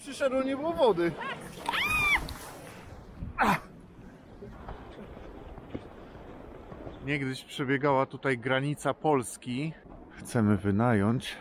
Przyszedł, nie było wody. Niegdyś przebiegała tutaj granica Polski. Chcemy wynająć.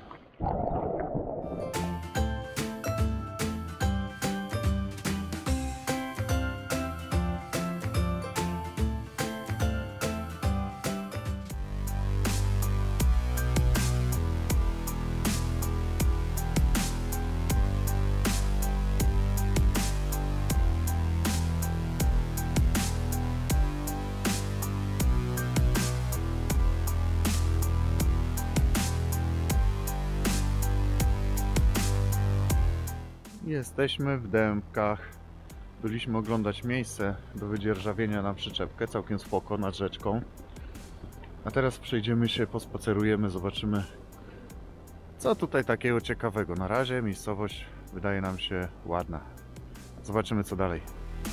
Jesteśmy w Dębkach. Byliśmy oglądać miejsce do wydzierżawienia na przyczepkę, całkiem spoko, nad rzeczką. A teraz przejdziemy się, pospacerujemy, zobaczymy, co tutaj takiego ciekawego. Na razie miejscowość wydaje nam się ładna. Zobaczymy, co dalej.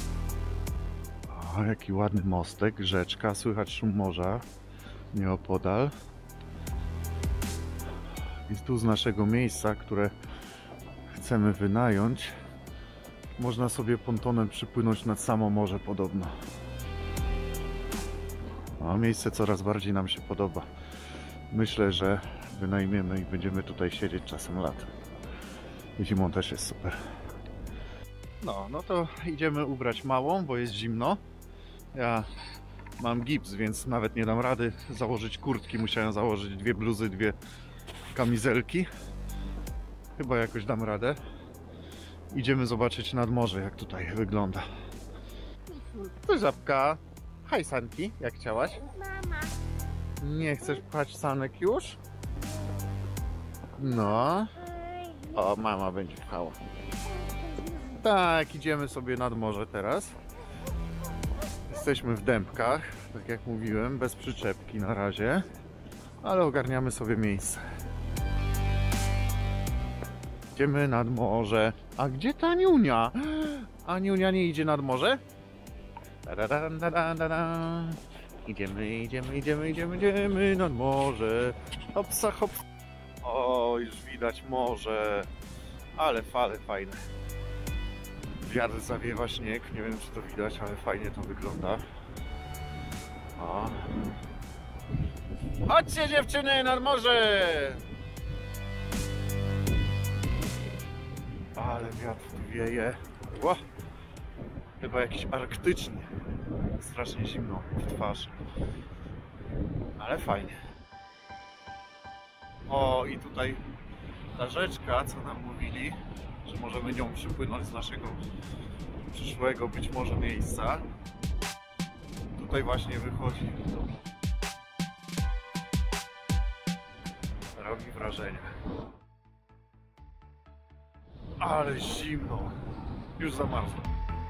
O, jaki ładny mostek, rzeczka, słychać szum morza nieopodal. I tu z naszego miejsca, które chcemy wynająć, można sobie pontonem przypłynąć nad samo morze podobno. A miejsce coraz bardziej nam się podoba. Myślę, że wynajmiemy i będziemy tutaj siedzieć czasem latem. I zimą też jest super. No to idziemy ubrać małą, bo jest zimno. Ja mam gips, więc nawet nie dam rady założyć kurtki. Musiałem założyć 2 bluzy, 2 kamizelki. Chyba jakoś dam radę. Idziemy zobaczyć nad morze, jak tutaj wygląda. To żabka. Hej sanki, jak chciałaś? Mama. Nie chcesz pchać sanek już? No. O, mama będzie pchała. Tak, idziemy sobie nad morze teraz. Jesteśmy w Dębkach, tak jak mówiłem, bez przyczepki na razie. Ale ogarniamy sobie miejsce. Idziemy nad morze. A gdzie ta Niunia? A Niunia nie idzie nad morze? Idziemy nad morze. Hopsa, hop. O, już widać morze. Ale fale fajne. Wiatr zawiewa śnieg. Nie wiem, czy to widać, ale fajnie to wygląda. O. Chodźcie, dziewczyny, nad morze! Ale wiatr tu wieje. Ło! Chyba jakiś arktyczny. Strasznie zimno w twarz. Ale fajnie. O, i tutaj ta rzeczka, co nam mówili, że możemy nią przypłynąć z naszego przyszłego być może miejsca. Tutaj właśnie wychodzi. Robi wrażenie. Ale zimno. Już zamarzło.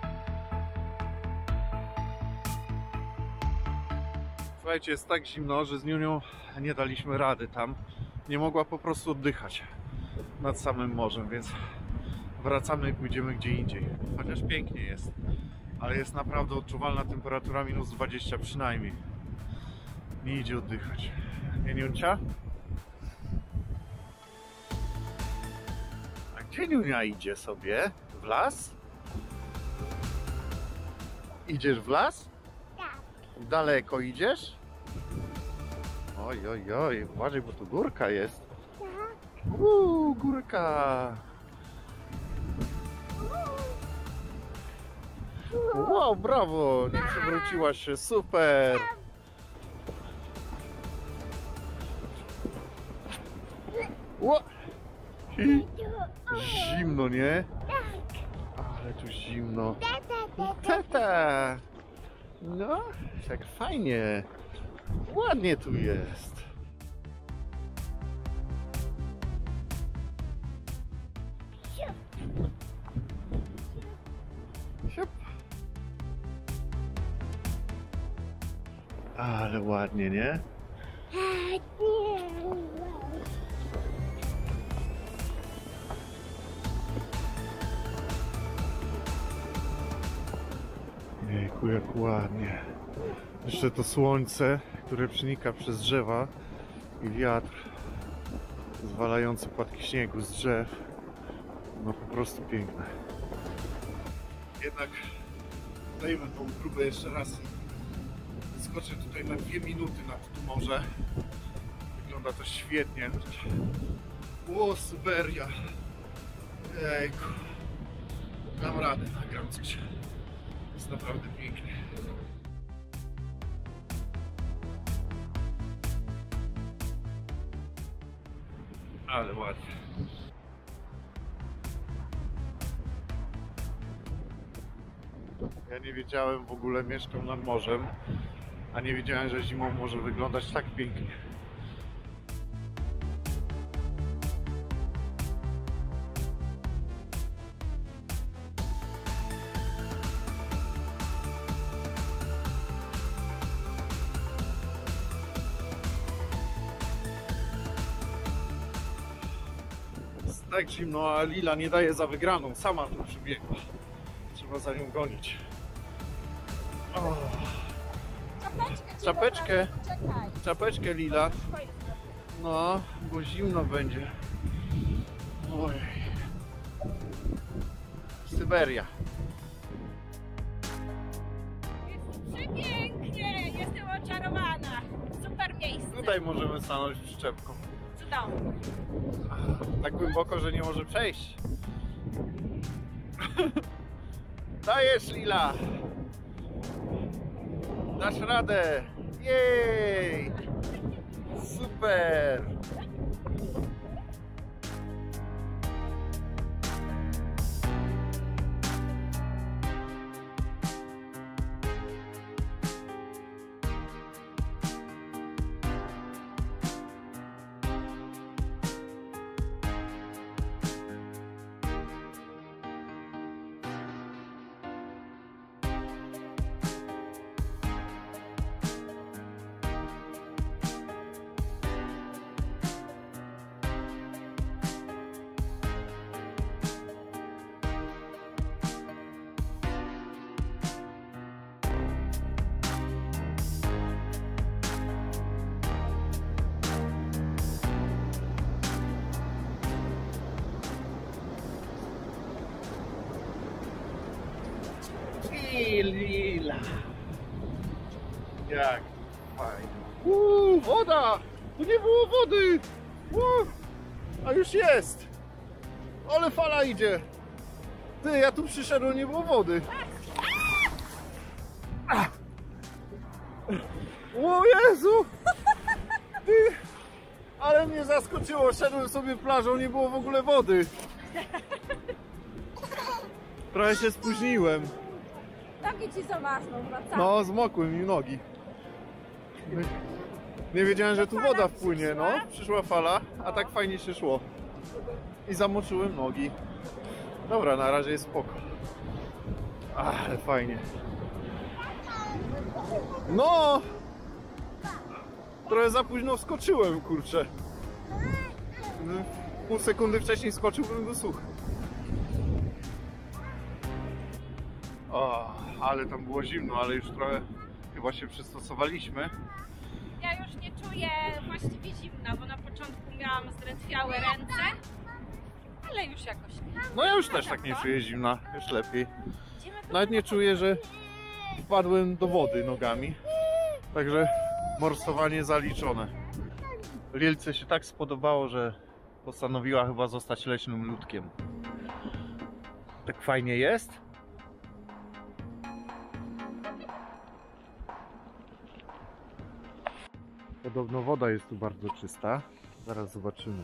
Słuchajcie, jest tak zimno, że z Niunią nie daliśmy rady tam. Nie mogła po prostu oddychać nad samym morzem, więc wracamy i pójdziemy gdzie indziej. Chociaż pięknie jest. Ale jest naprawdę odczuwalna temperatura minus 20 przynajmniej. Nie idzie oddychać. Nie, Niuncia? A gdzie Niunia idzie sobie? W las? Idziesz w las? Tak. Daleko idziesz? Oj, oj, oj, uważaj, bo tu górka jest. Górka! Wow, brawo! Nie przewróciłaś się, super! Ło! Zimno, nie? Ale tu zimno. Tata! No, tak fajnie. Ładnie tu jest. Siup. Ale ładnie, nie? Jejku, jak ładnie. Jeszcze to słońce, które przenika przez drzewa i wiatr zwalający płatki śniegu z drzew. No po prostu piękne. Jednak dajmy tą próbę jeszcze raz. Skoczę tutaj na 2 minuty nad tu morze. Wygląda to świetnie. O, Syberia. Ejku. Dam radę, nagram coś. Jest naprawdę pięknie. Ale ładnie. Ja nie wiedziałem, w ogóle mieszkam nad morzem, a nie wiedziałem, że zimą może wyglądać tak pięknie. Jest tak zimno, a Lila nie daje za wygraną. Sama tu przybiegła. Trzeba za nią gonić. O. Czapeczkę. Czapeczkę, Lila. No, bo zimno będzie. Oj. Syberia. Jest przepięknie! Jestem oczarowana. Super miejsce. Tutaj możemy stanąć przyczepką. Cudownie. Tak głęboko, że nie może przejść. Dajesz, Lila! Dasz radę! Jej! Super! Lila. Jak fajnie. Woda! Tu nie było wody! A już jest! Ale fala idzie! Ty, ja tu przyszedłem, nie było wody. O Jezu! Ty! Ale mnie zaskoczyło, szedłem sobie plażą, nie było w ogóle wody. Trochę się spóźniłem. Nogi ci zamarzną, wracamy. No, zmokły mi nogi. Nie wiedziałem, że tu woda wpłynie, no. Przyszła fala, a tak fajnie się szło. I zamoczyłem nogi. Dobra, na razie jest spoko. Ale fajnie. No! Trochę za późno wskoczyłem, kurczę. Pół sekundy wcześniej skoczyłbym do sucha. O, ale tam było zimno, ale już trochę chyba się przystosowaliśmy. Ja już nie czuję właściwie zimna, bo na początku miałam zdrętwiałe ręce, ale już jakoś nie. No ja już też tak nie czuję zimna, już lepiej. Nawet nie czuję, że wpadłem do wody nogami. Także morsowanie zaliczone. Lilce się tak spodobało, że postanowiła chyba zostać leśnym ludkiem. Tak fajnie jest. Podobno woda jest tu bardzo czysta. Zaraz zobaczymy.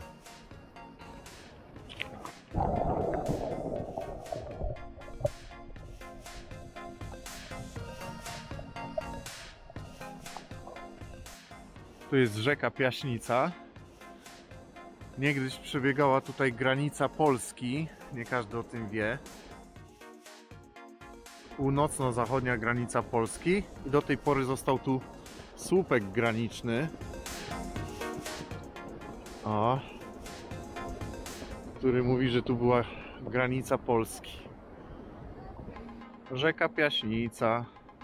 Tu jest rzeka Piaśnica. Niegdyś przebiegała tutaj granica Polski. Nie każdy o tym wie. Północno-zachodnia granica Polski. I do tej pory został tu słupek graniczny. O, który mówi, że tu była granica Polski. Rzeka Piaśnica.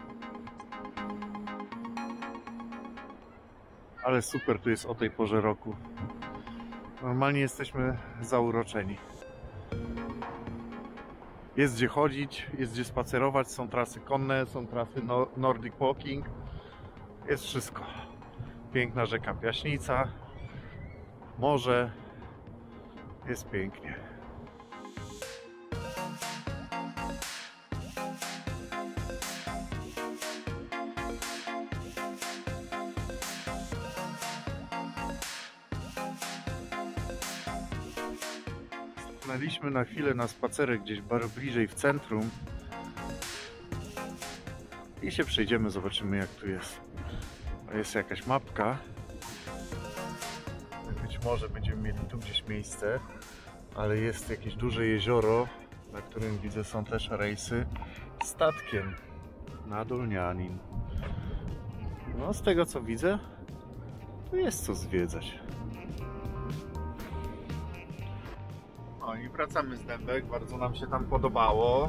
Ale super tu jest o tej porze roku. Normalnie jesteśmy zauroczeni. Jest gdzie chodzić, jest gdzie spacerować, są trasy konne, są trasy Nordic Walking. Jest wszystko. Piękna rzeka Piaśnica, morze, jest pięknie. Stanęliśmy na chwilę na spacerek gdzieś bardzo bliżej w centrum i się przejdziemy, zobaczymy jak tu jest. Jest jakaś mapka. Być może będziemy mieli tu gdzieś miejsce, ale jest jakieś duże jezioro, na którym widzę są też rejsy statkiem na Dolnianin. No z tego co widzę, to jest co zwiedzać. No i wracamy z Dębek, bardzo nam się tam podobało.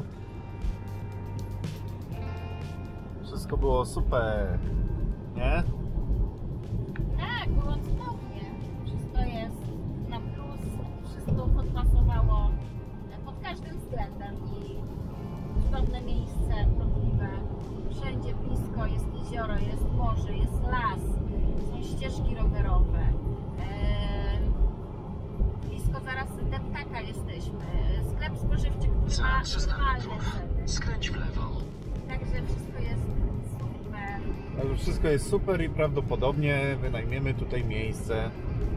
Wszystko było super, nie? Tak, było cudownie. Wszystko jest na plus, wszystko podpasowało pod każdym względem i cudowne miejsce, prawdziwe. Wszędzie blisko jest jezioro, jest morze, jest las, są ścieżki rowerowe. Blisko zaraz Deptaka jesteśmy. Sklep spożywczy, który ma normalne ceny. Skręć w lewo. Także wszystko jest super. Ale wszystko jest super i prawdopodobnie wynajmiemy tutaj miejsce